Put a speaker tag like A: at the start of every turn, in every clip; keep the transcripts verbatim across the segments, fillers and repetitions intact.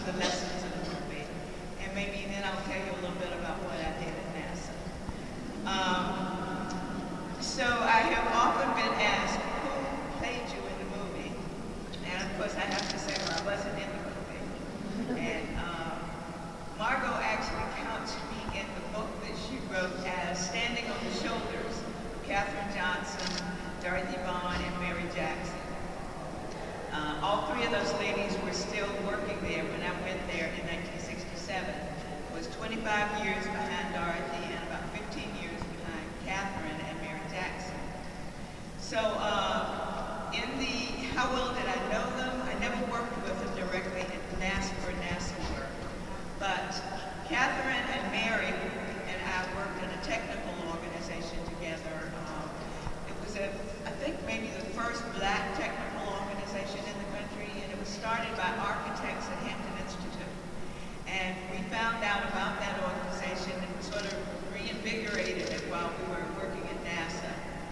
A: of the lessons in the movie. And maybe then I'll tell you a little bit about what I did at NASA. Um, so I have often been asked, who played you in the movie? And of course I have to say, well, I wasn't in the movie. And uh, Margot actually counts me in the book that she wrote as standing on the shoulders of Katherine Johnson, Dorothy Vaughan, and Mary Jackson. Uh, all three of those ladies were still working there when I went there in nineteen sixty-seven. It was twenty-five years behind Dorothy and about fifteen years behind Katherine and Mary Jackson. So uh, in the, how well did I know them? I never worked with them directly at NASA for NASA work. But Katherine and Mary and I worked in a technical organization together. Um, it was, a, I think, maybe the first black technical organization in the country, and it was started by architects at Hampton Institute. And we found out about that organization and sort of reinvigorated it while we were working at NASA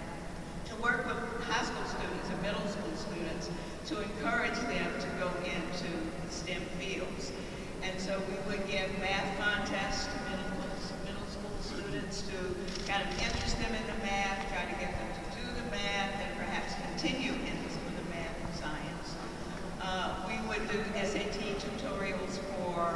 A: to work with high school students and middle school students to encourage them to go into STEM fields. And so we would give math contests to middle, middle school students to kind of interest them in the math, try to get them to do the math, and perhaps continue in some of the math and science. Uh, we would do S A T tutorials for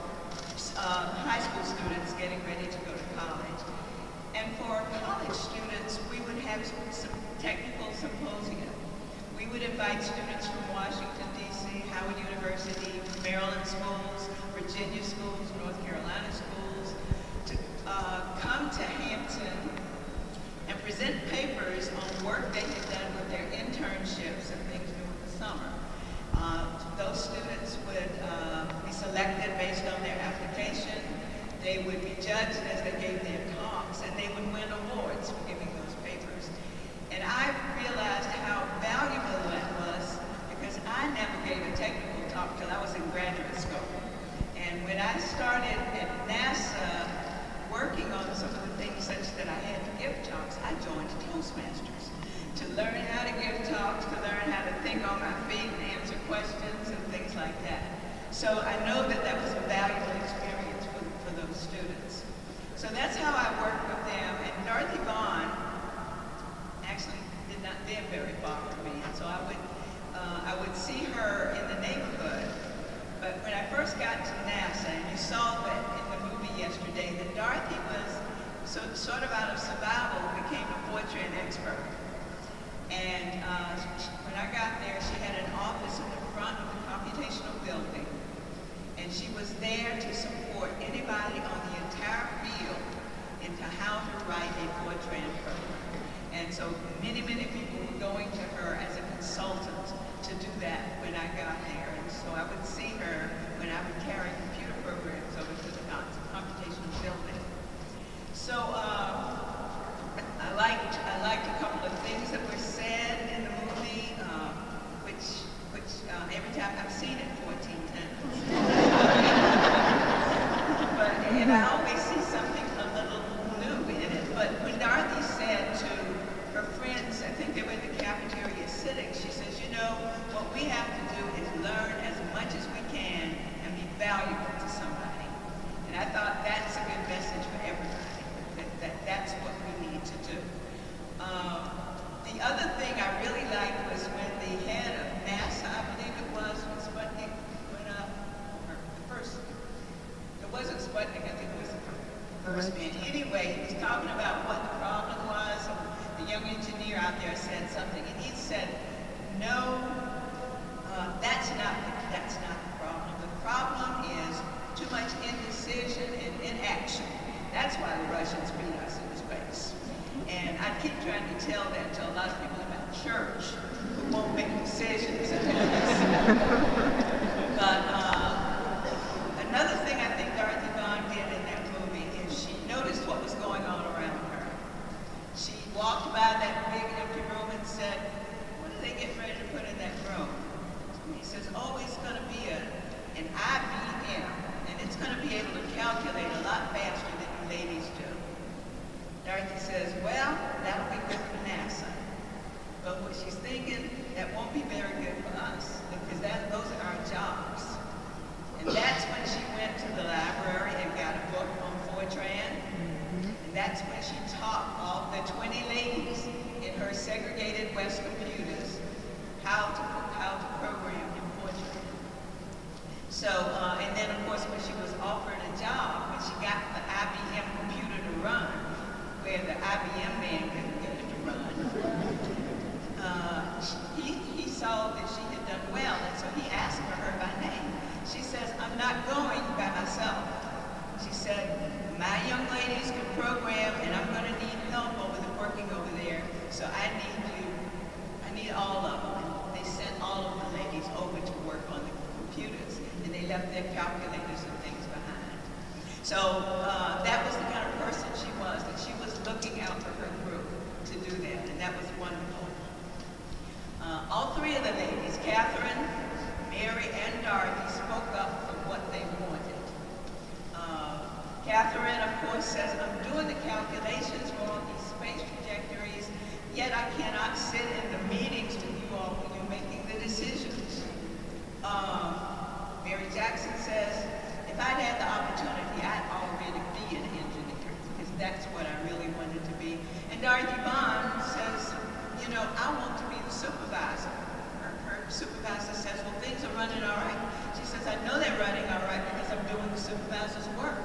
A: uh, high school students getting ready to go to college. And for college students, we would have some, some technical symposia. We would invite students from Washington, D C, Howard University, Maryland schools, Virginia schools, North Carolina schools, to uh, come to Hampton and present papers on work they had done with their internships and things during the summer. Uh, those students would uh, be selected based on their application. They would be judged as they gave their talks, and they would win awards for giving those papers. And I realized how valuable that was because I never gave a technical talk till I was in graduate school. And when I started at NASA working on some of the things such that I had to give talks, I joined Toastmasters to learn how to give talks, to learn how to think on my feet and answer questions and things like that. So I know that that was a valuable experience for, for those students. So that's how I worked with them. And Dorothy Vaughan actually did not live very far from me, and so I would, uh, I would see her in the neighborhood. But when I first got to NASA, and you saw that in the movie yesterday, that Dorothy was so, sort of out of survival, became a Fortran expert. And uh, when I got there, she had an office in the front of the computational building, and she was there to support anybody on the entire field into how to write a Fortran program. And so many, many people were going to her as a consultant to do that when I got there. And so I would see her when I would carry computer programs over to the computational building. So uh, I liked I liked a couple of things that were said in the movie, uh, which which uh, every time I've seen it fourteen times. But and I always see something a little new in it. But when Dorothy said to her friends, I think they were in the cafeteria sitting, she says, you know, what we have to do is learn as much as we can and be valuable to somebody. And I thought that's a good message for everybody, that, that that's what we need to do. Um, the other thing I really liked was when the head of NASA, I believe it was, when Sputnik went up, or the first, it wasn't Sputnik, I think it was the first man. Anyway, he was talking about what the problem was, and the young engineer out there said something, and he said, no, uh, that's not the, that's not the problem. The problem is too much indecision and inaction. That's why the Russians beat us in space. And I keep trying to tell that to a lot of people in my church who won't make decisions. But uh, another thing I think Dorothy Vaughan did in that movie is she noticed what was going on around her. She walked by that big empty room and said, what are they getting ready to put in that room? And he says, oh, it's going to be a, an I B M, and it's going to be able to calculate a lot faster than you ladies do. Dorothy says, well, that'll be good for NASA. But what she's thinking, that won't be very good for us, because that, those are our jobs. And that Dorothy Bond says, you know, I want to be the supervisor. Her, her supervisor says, well, things are running all right. She says, I know they're running all right because I'm doing the supervisor's work.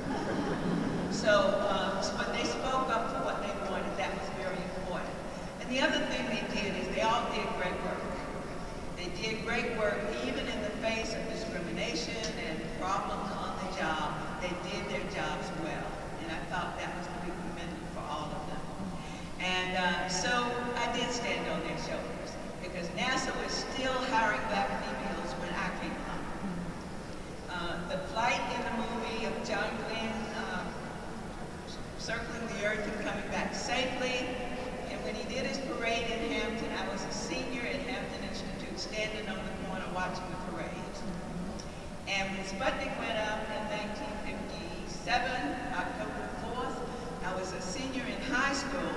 A: So, uh, but they spoke up for what they wanted. That was very important. And the other thing they did is they all did great work. They did great work even in the face of discrimination and problems on the job. They did their jobs well. And I thought that was to be commended for all of them. And uh, so I did stand on their shoulders because NASA was still hiring black females when I came along. Uh, the flight in the movie of John Glenn uh, circling the earth and coming back safely. And when he did his parade in Hampton, I was a senior at Hampton Institute standing on the corner watching the parade. And when Sputnik went up in nineteen fifty-seven, October fourth, I was a senior in high school.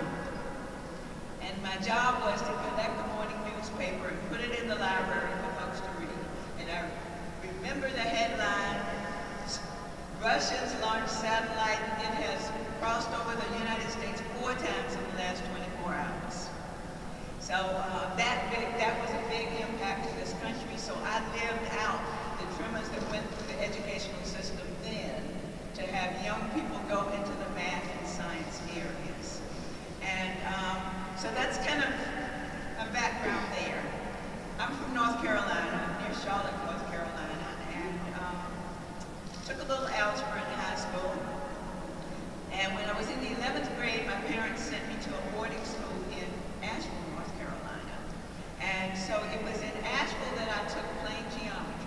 A: And my job was to collect the morning newspaper and put it in the library for folks to read. And I remember the headline, Russians launched satellite. It has crossed over the United States four times in the last twenty-four hours. So uh, that big, that was a big impact to this country. So I lived out the tremors that went through the educational system then to have young people go into the math and science areas. And um, so that's kind of a background there. I'm from North Carolina, near Charlotte, North Carolina, and um, took a little algebra in high school. And when I was in the eleventh grade, my parents sent me to a boarding school in Asheville, North Carolina. And so it was in Asheville that I took plane geometry.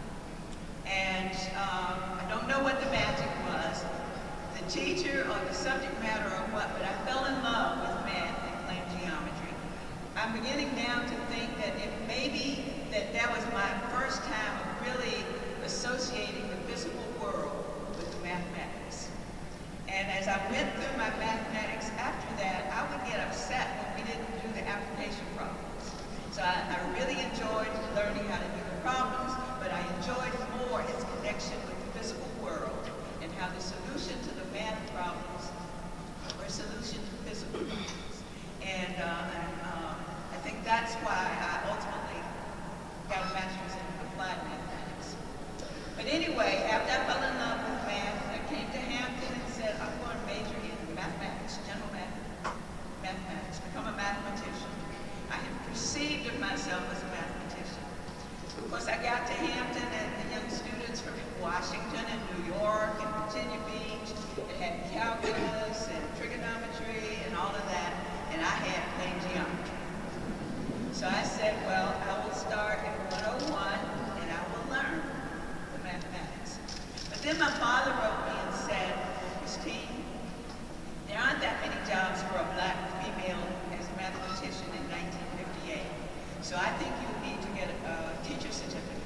A: And um, I don't know what the magic was, the teacher or the subject matter or what, but I fell in love with math and plane geometry. I'm beginning now to think that it may be that that was my first time of really associating the physical world with the mathematics. And as I went through my mathematics after that, I would get upset when we didn't do the application problems. So I, I really enjoyed learning how to do the problems, but I enjoyed more its connection with the physical world and how the solution to the math problems were a solution to physical problems. And, uh, and uh, I think that's why I ultimately got a master's in applied mathematics. But anyway, after I fell in love with math, I came to Hampton and said, I'm going to major in mathematics, general math, mathematics, become a mathematician. I had perceived of myself as a mathematician. Of course, I got to Hampton and the young students from Washington and New York and Virginia Beach that had calculus and trigonometry and all of that, and I had plane geometry. So I said, well, I will start at one oh one and I will learn the mathematics. But then my father wrote me and said, Christine, there aren't that many jobs for a black female as a mathematician in nineteen fifty-eight. So I think you need to get a teacher certificate.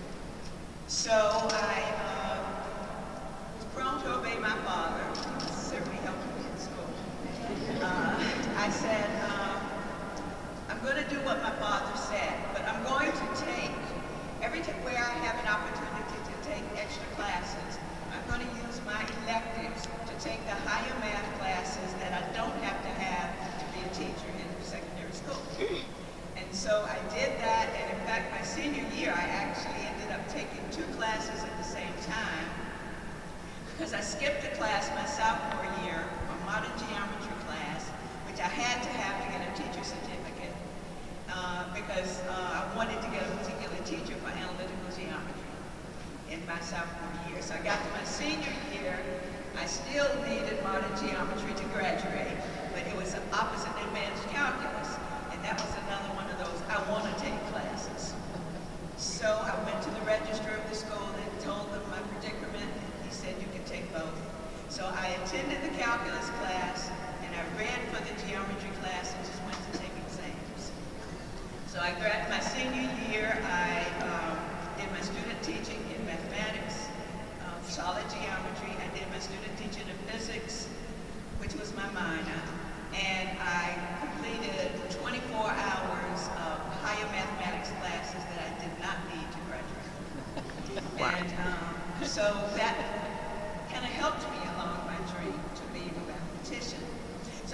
A: So I uh, was prone to obey my father. He certainly helped me in school. Uh, I said, uh, I'm going to do what my father said, but I'm going to take, every time where I have an opportunity to take extra classes, I'm going to use my electives to take the higher math classes that I don't have to have to be a teacher in secondary school. And so I did that, and in fact, my senior year, I actually ended up taking two classes at the same time, because I skipped a class my sophomore year, a modern geometry class, which I had to have to get a teacher certificate, uh, because uh, I wanted to get a particular teacher for analytical geometry in my sophomore year. So I got to my senior year, I still needed modern geometry to graduate, but it was opposite advanced calculus. And that was another one of those, I want to take classes. So I went to the registrar of the school and told them my predicament, and he said you can take both. So I attended the calculus class, and I read for the geometry class and just went to take exams. So I graduated my senior year, I um, did my student teaching in mathematics, um, solid geometry. I did my student teaching in physics, which was my minor. And I completed twenty-four hours of higher mathematics classes that I did not need to graduate. Wow. And um, so that kind of helped me along my dream to being a mathematician. So I taught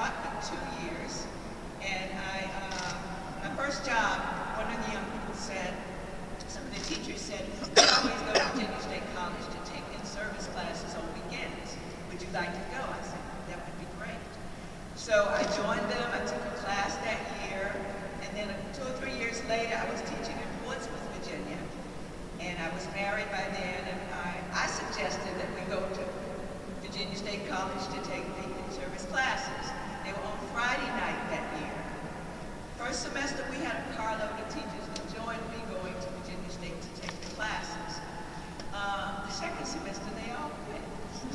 A: taught for two years, and I, uh, my first job, one of the young people said, some of the teachers said, we always go to Virginia State College to take in-service classes on weekends. Would you like to go? I said, that would be great. So I joined them, I took a class that year, and then two or three years later, I was teaching in Portsmouth, Virginia, and I was married by then, and I, I suggested that we go to Virginia State College to take the in-service classes. They were on Friday night that year. First semester, we had a carload of teachers that joined me going to Virginia State to take the classes. Uh, the second semester, they all quit.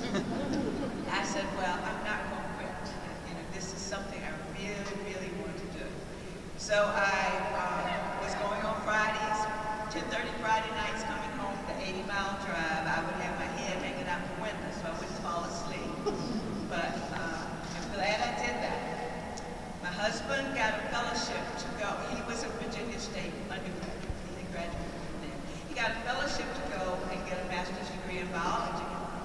A: I said, well, I'm not going to quit. You know, this is something I really, really want to do. So I uh, was going on Fridays, ten thirty Friday nights, coming home, the eighty mile drive. I would have my head hanging out the window so I wouldn't fall asleep. But uh, I'm glad I did that. My husband got a fellowship to go. He was a Virginia State undergraduate. He graduated from there. He got a fellowship to go and get a master's degree in biology.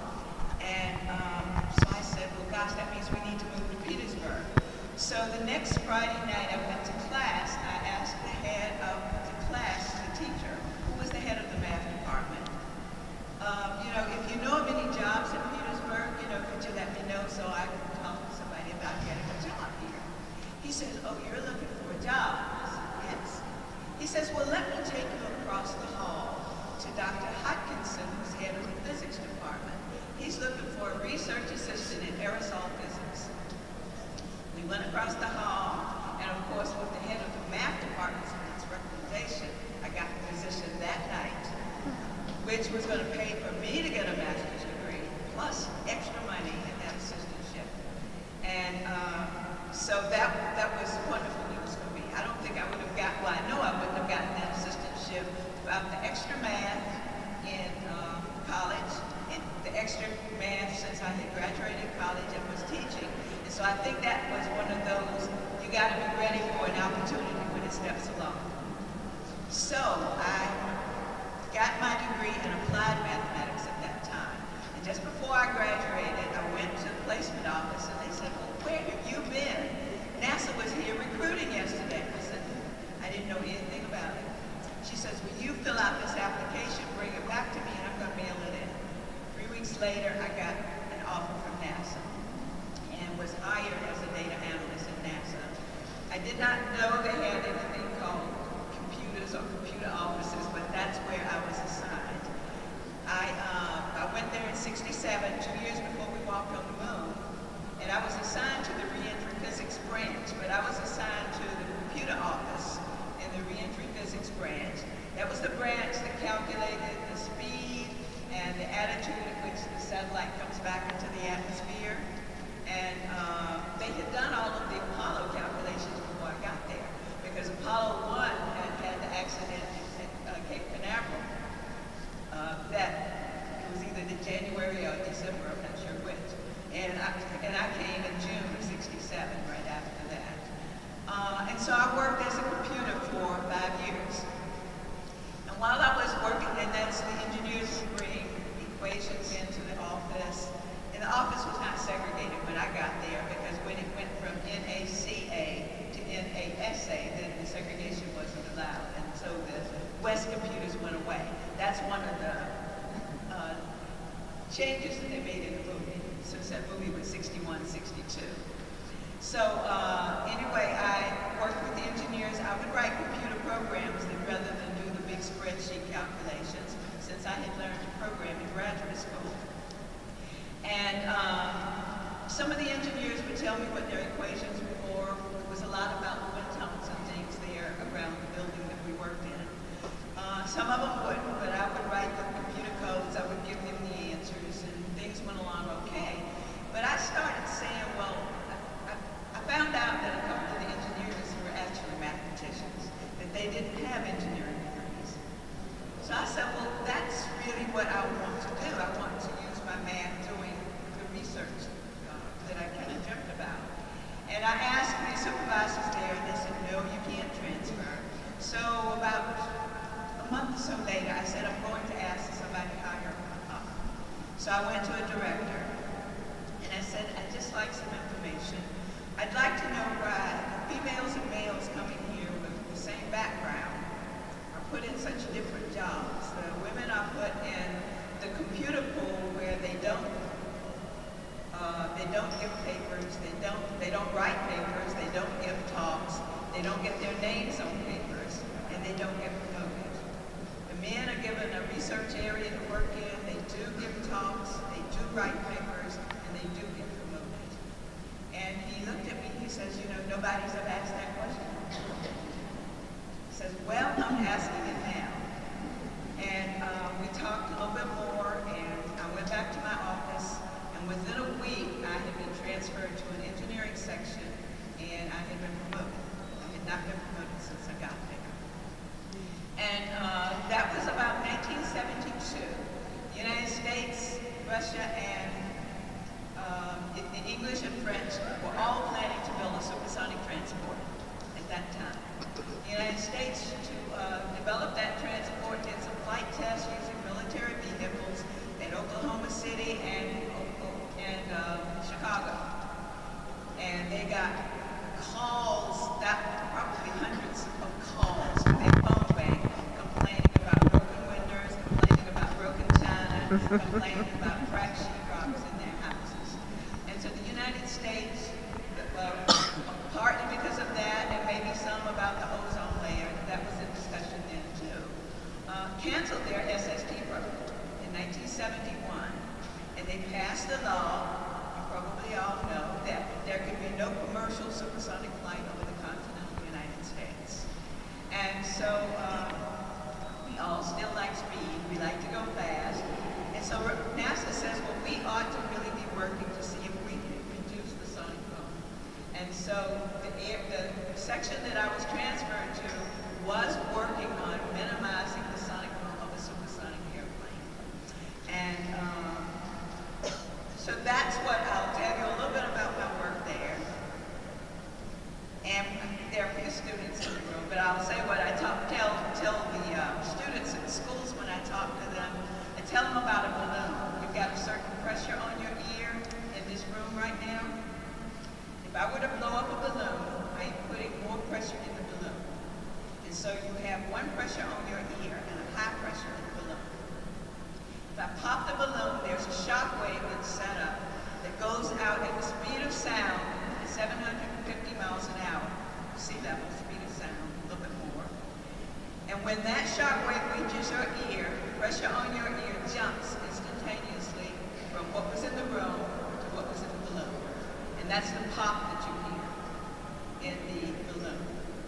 A: And um, so I said, well, gosh, that means we need to move to Petersburg. So the next Friday night I went to class. I asked the head of the class, the teacher, who was the head of the math department, um, you know, if you know of any jobs in Petersburg, you know, could you let me know so I can talk to somebody about getting a job here? He says, oh, you're looking for a job? I said, yes. He says, well, let me take you across the hall to Doctor Hodkinson, who's head of the physics department. He's looking for a research assistant in aerosol physics. We went across the hall, and of course, with the head of the math department's recommendation, I got the position that night, which was going to pay for me to get a master's degree, plus extra money in that assistantship. And uh, so that, that was wonderful news for me. I don't think I would have got, well, I know I wouldn't have gotten that assistantship without the extra math in uh, college, and the extra math since I had graduated college and was teaching. And so I think that was one of those, you got to be ready for an opportunity when it steps along. So I got my degree in applied mathematics at that time. And just before I graduated, I went to the placement office and they said, well, where have you been? NASA was here recruiting yesterday. I said, I didn't know anything about it. She says, will you fill out this application, bring it back to me, and I'm going to mail it in. Three weeks later, I got an offer from NASA and was hired as a data analyst at NASA. I did not know they had anything called computers or computer offices, but that's where I was assigned. I, uh, I went there in sixty-seven, two years before we walked on the moon, and I was assigned to the reentry physics branch, but I was assigned to the computer office in the reentry physics branch. That was the branch that calculated the speed and the attitude at which the satellite comes back into the atmosphere. And uh, they had done all of the Apollo calculations before I got there, because Apollo one had had the accident at uh, Cape Canaveral. Uh, that it was either the January or December, I'm not sure which. And I, and I came in June of sixty-seven, right after that. Uh, and so I worked as a computer for five years. And while I was working, and that's the engineers bring equations into the office. And the office was not segregated when I got there, because when it went from N A C A to N A S A, then the segregation wasn't allowed. And so the West computers went away. That's one of the uh, changes that they made in the movie, since that movie was sixty-one, sixty-two. So uh, anyway, I worked with the engineers. I would write computer programs that rather than do the big spreadsheet calculations, since I had learned to program in graduate school. And um, some of the engineers would tell me what their equations were for. It was a lot about the wind tunnels and things there around the building that we worked in. Uh, some of them wouldn't, but I would write the computer codes. I would give them the answers, and things went along okay. But I started saying, well, I, I found out that a couple of the engineers were actually mathematicians, that they didn't have engineering degrees. So I said, well, that's really what I want to do. I want to use my math doing the research uh, that I kind of dreamt about. And I asked the supervisors there, and they said, no, you can't transfer. So about a month or so later, I said, I'm going to ask somebody higher up. So I went to a director, and I said, I'd just like some information I'd like to know why females and males coming here with the same background are put in such different jobs. The women are put in the computer pool where they don't uh, they don't give papers, they don't they don't write papers, they don't give talks, they don't get their names on papers, and they don't get promoted. The men are given a research area to work in, they do give talks, they do write papers, and they do get promoted. And he looked at me, he says, you know, nobody's ever asked that question. He says, well, I'm asking it now. And uh, we talked a little bit more, and I went back to my office, and within a week, I had been transferred to an engineering section, and I had been promoted. I had not been promoted since I got there. And uh, that was about nineteen seventy-two. The United States, Russia, and um, the English and French were all planning to build a supersonic transport at that time. The United States, to uh, develop that transport, did some flight tests using military vehicles at Oklahoma City and, and uh, Chicago. And they got calls, that probably hundreds of calls to their phone bank, complaining about broken windows, complaining about broken china, complaining about cracked sheetrocks in their houses. And so the United States, well, partly because of that, and maybe some about the ozone layer, that was a discussion then too, uh, canceled their S S T program in nineteen seventy-one. And they passed a law, you probably all know, that there could be no commercial supersonic flight over the continental United States. And so uh, we all still like speed, we like to go fast. And so NASA says, well, we ought to really be working to see if we can reduce the sonic boom. And so the, air, the section that I was transferred to was working on minimizing the sonic boom of a supersonic airplane. And um, so that's what I'll tell you a little bit about my work there. And there are a few students in the room, but I'll say what I talk, tell, tell the uh, students in schools when I talk to them. I tell them about a balloon. You've got a certain pressure on your ear in this room right now. If I were to blow up a balloon, I'm putting more pressure in the balloon. And so you have one pressure on your ear and a high pressure in the balloon. If I pop the balloon, there's a shock wave that's set up that goes out at the speed of sound at seven hundred fifty miles an hour, sea level, speed of sound, a little bit more. And when that shock wave reaches your ear, pressure on your ear jumps instantaneously from what was in the room to what was in the balloon. And that's the pop that you hear in the balloon.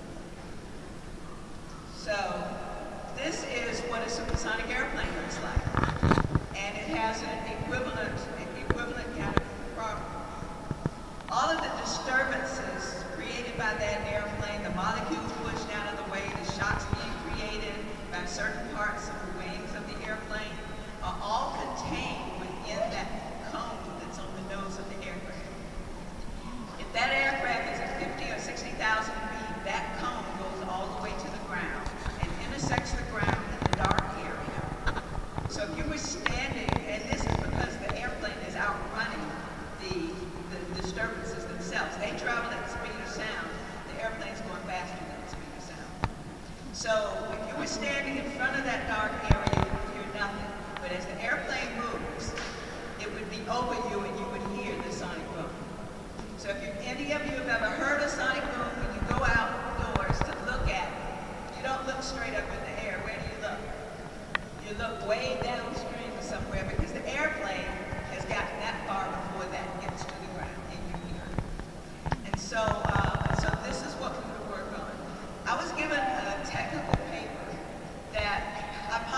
A: So this is what a supersonic airplane looks like. And it has an equivalent, equivalent kind of problem. All of the disturbances created by that airplane, the molecules pushed out of the way, the shocks being created by certain parts of the wings of the airplane, are all contained within that cone that's on the nose of the aircraft. If that aircraft is at fifty or sixty thousand feet, that cone goes all the way to the ground and intersects the ground in the dark area. So if you were standing, and this is because the airplane is outrunning the, the disturbances themselves. They travel at the speed of sound. The airplane's going faster than the speed of sound. So if you were standing in front of that dark area, you would hear nothing. But as the airplane moves, it would be over you and you would hear the sonic boom. So if you, any of you have ever heard a sonic boom, when you go outdoors to look at it, you don't look straight up in the air. Where do you look? You look way downstream somewhere because the airplane has gotten that far before that gets to the ground and you hear it. And so, uh, so this is what we would work on. I was given a technical paper that I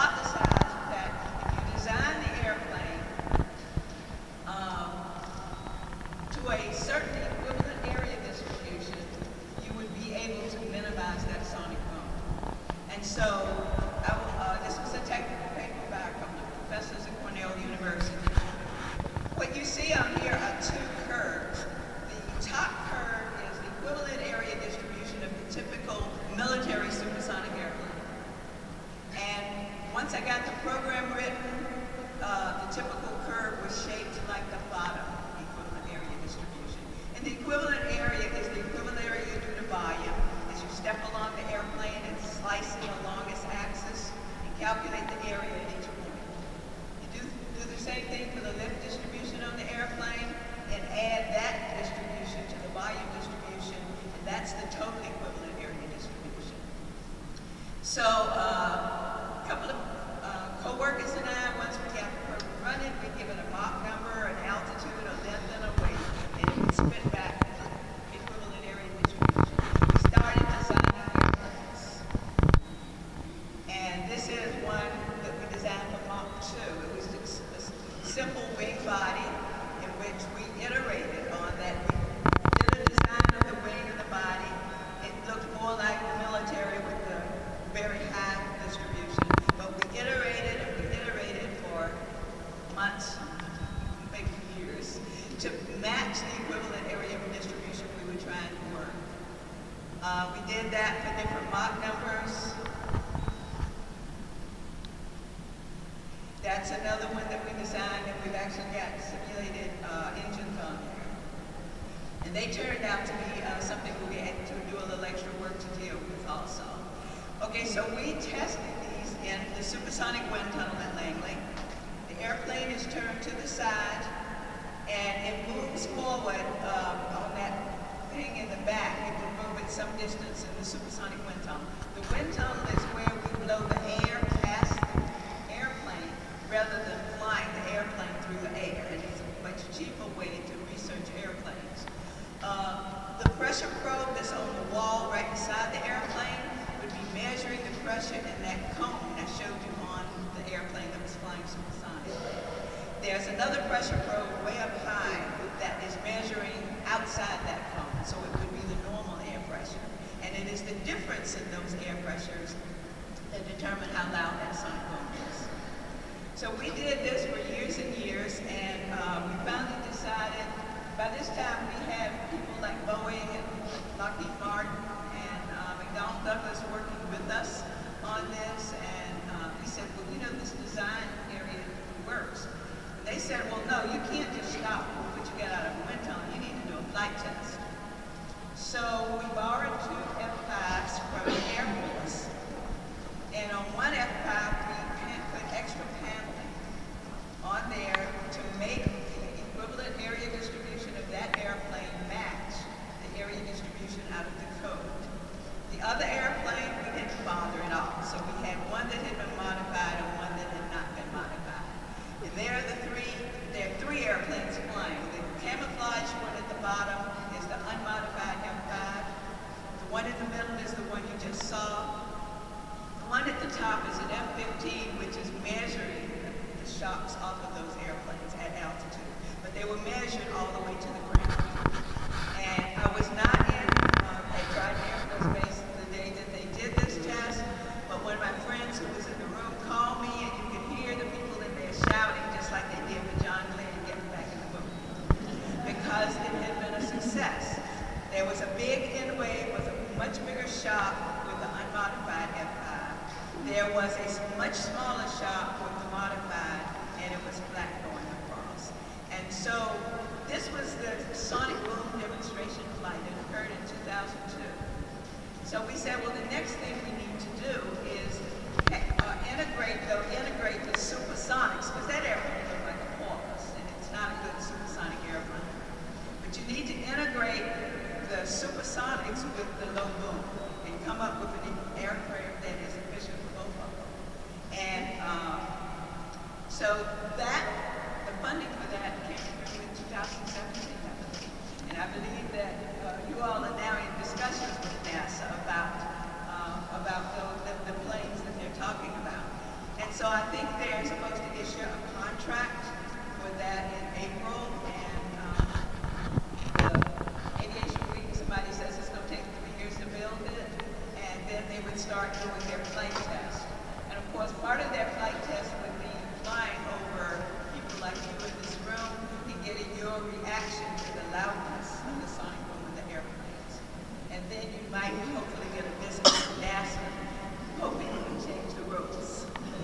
A: Uh, we did that for different Mach numbers. That's another one that we designed, and we've actually got simulated uh, engines on there. And they turned out to be uh, something we had to do a little extra work to deal with also. Okay, so we tested these in the supersonic wind tunnel at Langley. The airplane is turned to the side, and it moves forward uh, on that thing in the back. It will move at some distance in the supersonic wind tunnel. The wind tunnel is where we blow the air past the airplane rather than flying the airplane through the air. And it's a much cheaper way to research airplanes. Uh, the pressure probe that's on the wall right beside the airplane would be measuring the pressure in that cone I showed you on the airplane that was flying supersonic. There's another pressure probe way up high that is measuring outside that cone, so it would be the normal air pressure. And it is the difference in those air pressures that determine how loud that sonic boom is. So we did this for years and years, and uh, we finally decided, by this time we had people like Boeing and Lockheed Martin and uh, McDonnell Douglas working with us on this, and uh, we said, well, you know, this design area works. And they said, well, no, you can't just stop what you get out of a wind tunnel. You need to do a flight test. So we borrowed two F fives from the Air Force, and on one F five we put extra paneling on there to make the equivalent area distribution of that airplane match the area distribution out of the code. The other airplane we didn't bother at all. So we had one that had been modified and one that had not been modified. And there are the three, there are three airplanes flying. The camouflage one at the bottom is the unmodified F five. The one in the middle is the one you just saw. The one at the top is an F fifteen, which is measuring the shocks off of those airplanes at altitude. But they were measured all the way to the ground. And I was not in uh, at Dryden Air Force Base the day that they did this test, but one of my friends who was in the room called me, and you could hear the people in there shouting just like they did with John Glenn getting back in the book, because it had been a success. There was a big end wave with a much bigger shock with the unmodified F five. There was a much smaller shock with the modified, and it was flat going across. And so this was the sonic boom demonstration flight that occurred in two thousand two. So we said, well, the next thing we need to do is uh, integrate, though, integrate the supersonics, because that airplane looked like a porpoise, and it's not a good supersonic airplane. But you need to integrate the supersonics with the low boom and come up with an aircraft that is efficient for both of them. And um, so that, the funding for that came through in two thousand seventeen, I believe. And I believe that uh, you all are now in discussions with NASA about uh, about the, the, the planes that they're talking about. And so I think they're supposed to issue a contract for that in April, and um, the Aviation Week, somebody says it's going to take three years to build it, and then they would start doing their flight test. And of course, part of their flight test would be flying over people like you in this room and getting your reaction to the loudness of the sonic boom of the airplanes. And then you might hopefully get a visit from NASA, hoping you can change the rules.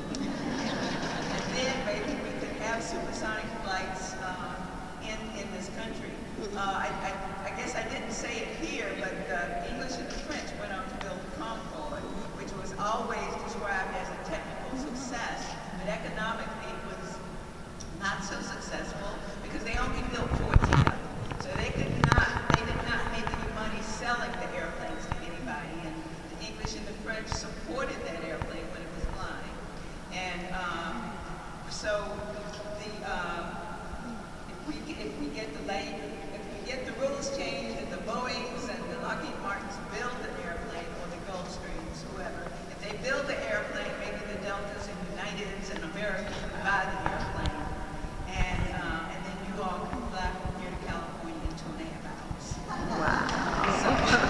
A: And then maybe we could have supersonic flights uh, in, in this country. Uh, I, I, I guess I didn't say it here, but the English and the French went on to build the Concorde, which was always described as a technical success, but economically it was not so successful because they only built fourteen of them. So they could not, they did not make any money selling the airplanes to anybody, and the English and the French supported that airplane when it was flying. And um, so the, uh, if, we, if we get the lane, if we get the rules changed and the Boeings and the Lockheed Martins build an airplane, or the Gulfstreams, whoever, if they build the airplane, maybe the Deltas and Uniteds and Americans can buy the airplane, and, uh, and then you all can fly from here to California in two and a half hours.
B: Wow.
A: So,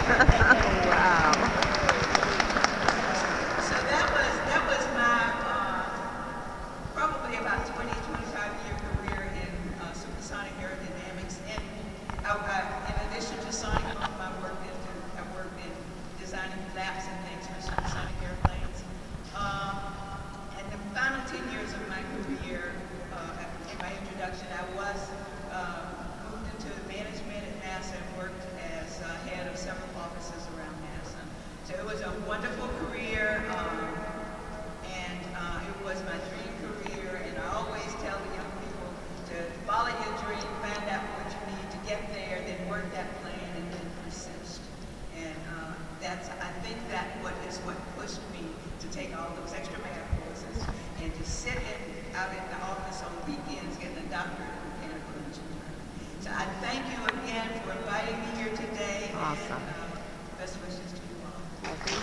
B: Wow.
A: so that was, that was my uh, probably about twenty, twenty-five year career in uh, supersonic aerodynamics. And I, I, in addition to sonic boom, I a wonderful career, um, and uh, it was my dream career, and I always tell the young people to follow your dream, find out what you need to get there, then work that plan, and then persist. And uh, that's, I think that what is what pushed me to take all those extra math courses and to sit in, out in the office on weekends getting a doctorate in mechanical engineering. So I thank you again for inviting me here today.
B: Awesome.
A: And, uh, best wishes to you all.